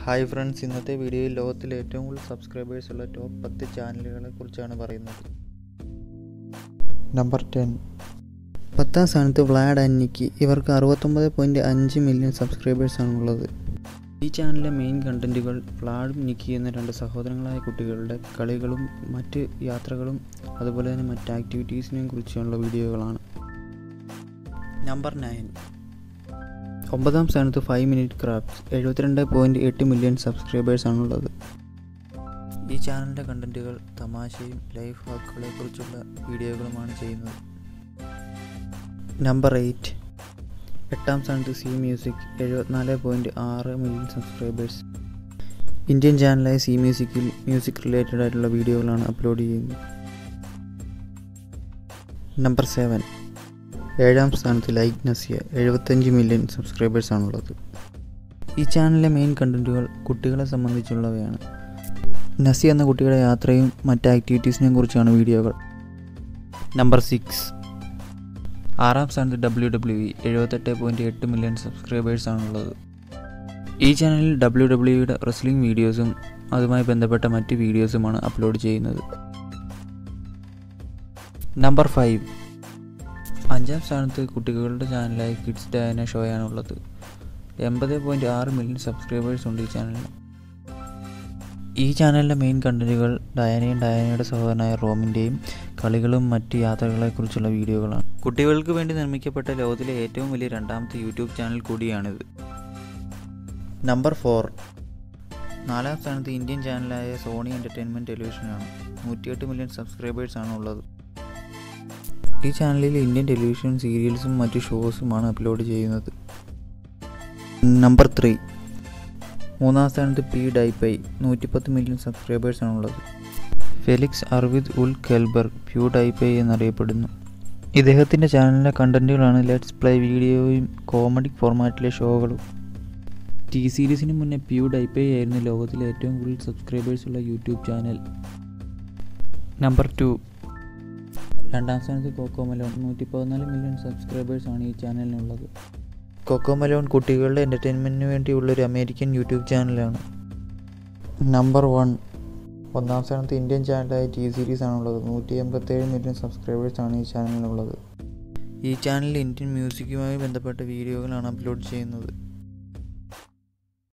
Hi friends, ഇന്നത്തെ വീഡിയോയിൽ ലോകത്തിലെ ഏറ്റവും കൂടുതൽ സബ്സ്ക്രൈബേഴ്സ് ഉള്ള ടോപ്പ് 10 ചാനലുകളെ കുറിച്ചാണ് പറയുന്നത്. നമ്പർ 10. 10ാം സ്ഥാനത്ത് വ്ലാഡ് ആൻഡ് നിക്കി. ഇവർക്ക് 69.5 മില്യൺ സബ്സ്ക്രൈബേഴ്സാണുള്ളത്. ഈ ചാനലിലെ മെയിൻ കണ്ടൻറ്റുകൾ വ്ലാഡും നിക്കി എന്ന രണ്ട് സഹോദരങ്ങളായ കുട്ടികളുടെ കളികളും മറ്റ് യാത്രകളും അതുപോലെ തന്നെ മറ്റ് ആക്ടിവിറ്റീസിനെയും കുറിച്ചുള്ള വീഡിയോകളാണ്. നമ്പർ 9. 9ാം സ്ഥാനത്ത് 5 മിനിറ്റ് ക്രാഫ്റ്റ്സ്. 72.8 മില്യൺ സബ്സ്ക്രൈബേഴ്സാണുള്ളത്. ഈ ചാനലിൻ്റെ കണ്ടൻറ്റുകൾ തമാശയും ലൈഫ് ഹാക്കുകളെ കുറിച്ചുള്ള വീഡിയോകളുമാണ് ചെയ്യുന്നത്. നമ്പർ 8. 8ാം സ്ഥാനത്ത് Zee Music. 74.6 million subscribers. Indian ചാനലായ സി മ്യൂസിക്കിൽ മ്യൂസിക് റിലേറ്റഡ് ആയിട്ടുള്ള വീഡിയോകളാണ് അപ്ലോഡ് ചെയ്യുന്നത്. നമ്പർ 7. 7ാം സ്ഥാനത്ത് ലൈക്ക് നസിയ. 75 മില്യൺ സബ്സ്ക്രൈബേഴ്സാണുള്ളത്. ഈ ചാനലിലെ മെയിൻ കണ്ടൻറ്റുകൾ കുട്ടികളെ സംബന്ധിച്ചുള്ളവയാണ്. നസിയ എന്ന കുട്ടിയുടെ യാത്രയും മറ്റ് ആക്ടിവിറ്റീസിനെയും കുറിച്ചാണ് വീഡിയോകൾ. നമ്പർ 6. 6ാം സ്ഥാനത്ത് WWE. 78.8 മില്യൺ സബ്സ്ക്രൈബേഴ്സാണുള്ളത്. ഈ ചാനലിൽ WWEയുടെ റെസ്ലിംഗ് വീഡിയോസും അതുമായി ബന്ധപ്പെട്ട മറ്റ് വീഡിയോസുമാണ് അപ്ലോഡ് ചെയ്യുന്നത്. നമ്പർ 5. 5ാം സ്ഥാനത്ത് കുട്ടികളുടെ ചാനലായ കിഡ്സ് ഡയാന ഷോയാണുള്ളത്. 80.6 മില്യൺ സബ്സ്ക്രൈബേഴ്സ് ഉണ്ട് ഈ ചാനലിന്. ഈ ചാനലിലെ മെയിൻ കണ്ടൻറ്റുകൾ ഡയാനയും ഡയാനയുടെ സഹോദരനായ റോമിൻ്റെയും കളികളും മറ്റ് യാത്രകളെക്കുറിച്ചുള്ള വീഡിയോകളാണ്. കുട്ടികൾക്ക് വേണ്ടി നിർമ്മിക്കപ്പെട്ട ലോകത്തിലെ ഏറ്റവും വലിയ രണ്ടാമത്തെ യൂട്യൂബ് ചാനൽ കൂടിയാണിത്. നമ്പർ 4. 4ാം സ്ഥാനത്ത് ഇന്ത്യൻ ചാനലായ സോണി എൻ്റർടൈൻമെൻറ്റ് ടെലിവിഷനാണ്. 108 മില്യൺ സബ്സ്ക്രൈബേഴ്സാണ് ഉള്ളത്. ഈ ചാനലിൽ ഇന്ത്യൻ ടെലിവിഷൻ സീരിയൽസും മറ്റ് ഷോസുമാണ് അപ്ലോഡ് ചെയ്യുന്നത്. നമ്പർ 3. 3ാം സ്ഥാനത്ത് പി ഡൈപൈ. 110 മില്യൺ സബ്സ്ക്രൈബേഴ്സാണുള്ളത്. Felix Arvid Ulf Kjellberg PewDiePie എന്നറിയപ്പെടുന്നു. ഇദ്ദേഹത്തിൻ്റെ ചാനലിലെ കണ്ടൻറ്റുകളാണ് ലെറ്റ്സ് പ്ലേ വീഡിയോയും കോമഡി ഫോർമാറ്റിലെ ഷോകളും. ടി സീരീസിന് മുന്നേ പ്യൂ ഡൈപൈ ആയിരുന്നു ലോകത്തിലെ ഏറ്റവും കൂടുതൽ സബ്സ്ക്രൈബേഴ്സുള്ള യൂട്യൂബ് ചാനൽ. നമ്പർ 2. 2ാം സ്ഥാനത്ത് കൊക്കോമെലോൺ. 114 മില്യൺ സബ്സ്ക്രൈബേഴ്സാണ് ഈ ചാനലിനുള്ളത്. കൊക്കോമെലോൺ കുട്ടികളുടെ എൻ്റർടൈൻമെൻറ്റിന് വേണ്ടിയുള്ളൊരു അമേരിക്കൻ യൂട്യൂബ് ചാനലാണ്. നമ്പർ 1. 1ാം സ്ഥാനത്ത് ഇന്ത്യൻ ചാനലായ ടി സീരീസ് ആണുള്ളത്. 187 മില്യൺ സബ്സ്ക്രൈബേഴ്സാണ് ഈ ചാനലിനുള്ളത്. ഈ ചാനലിൽ ഇന്ത്യൻ മ്യൂസിക്കുമായി ബന്ധപ്പെട്ട വീഡിയോകളാണ് അപ്ലോഡ് ചെയ്യുന്നത്.